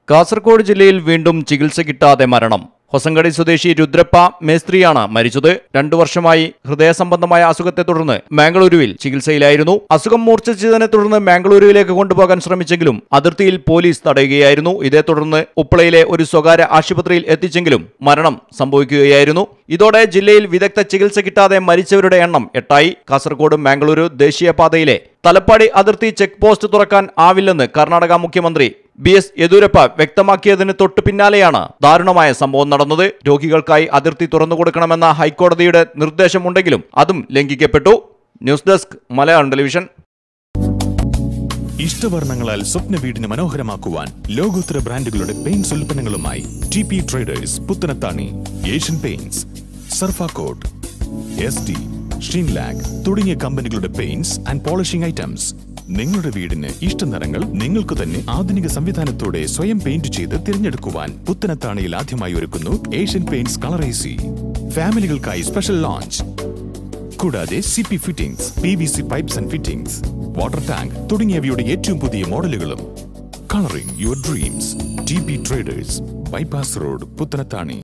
കാസർഗോഡ് ജില്ലയിൽ വീണ്ടും ചികിത്സ കിട്ടാതെ മരണം. ഹൊസങ്കടി സ്വദേശി രുദ്രപ്പ മേസ്ത്രിയാണ് മരിച്ചത്. 2 വർഷമായി ഹൃദയ സംബന്ധമായ അസുഖത്തെ തുടർന്ന് മാംഗ്ലൂരുവിൽ ചികിത്സയിലായിരുന്നു. അസുഖം മൂർച്ഛിച്ചതിനെ തുടർന്ന് മാംഗ്ലൂരുവിലേക്ക് കൊണ്ടുപോകാൻ ശ്രമിച്ചെങ്കിലും അതിർത്തിയിൽ പോലീസ് തടയുകയായിരുന്നു. ഇതേ തുടർന്ന് ഉപ്പളയിലെ ഒരു സ്വകാര്യ ആശുപത്രിയിൽ എത്തിച്ചെങ്കിലും മരണം സംഭവിക്കുകയായിരുന്നു. ഇതോടെ ജില്ലയിൽ വിദഗ്ധ ചികിത്സ കിട്ടാതെ മരിച്ചവരുടെ എണ്ണം 8ആയി. കാസർഗോഡ് മാംഗ്ലൂരു ദേശീയപാതയിലെ തലപ്പാടി അതിർത്തി ചെക്ക് പോസ്റ്റ് തുറക്കാൻ ആവില്ലെന്ന് കർണാടക മുഖ്യമന്ത്രി BS യെദ്യൂരപ്പ വ്യക്തമാക്കിയതിന് തൊട്ടു പിന്നാലെയാണ് ദാരുണമായ സംഭവം നടന്നത്. രോഗികൾക്കായി അതിർത്തി തുറന്നുകൊടുക്കണമെന്ന ഹൈക്കോടതിയുടെ നിർദ്ദേശമുണ്ടെങ്കിലും അതും ലംഘിക്കപ്പെട്ടു. News desk Malayalam television. ഇഷ്ടവർണ്ണങ്ങളാൽ സ്വപ്ന വീടിന് മനോഹരമാക്കുവാൻ ലോകോത്തര ബ്രാൻഡുകളുടെ പെയിന്റ്സ് ഉൽപ്പന്നങ്ങളുമായി TP traders Puthanathani, Asian paints, സർഫാകോട്ട്, SD, ഷീൻലാഗ് തുടങ്ങിയ കമ്പനികളുടെ പെയിന്റ്സ് ആൻഡ് പോളിഷിംഗ് ഐറ്റംസ്. നിങ്ങളുടെ വീടിന് ഇഷ്ട നിറങ്ങൾ നിങ്ങൾക്ക് തന്നെ ആധുനിക സംവിധാനത്തോടെ സ്വയം പെയിന്റ് ചെയ്ത് തിരഞ്ഞെടുക്കുവാൻ പുത്തനത്താണിയിൽ ആദ്യമായി ഒരുക്കുന്നു ഏഷ്യൻ പെയിന്റ്സ് കളർ AC. ഫാമിലികൾക്കായി സ്പെഷ്യൽ ലോഞ്ച്. കൂടാതെ CP fittings, PVC pipes and fittings, water tank തുടങ്ങിയവയുടെ ഏറ്റവും പുതിയ മോഡലുകളും. Colouring your dreams. TP traders, bypass road, Puthanathani.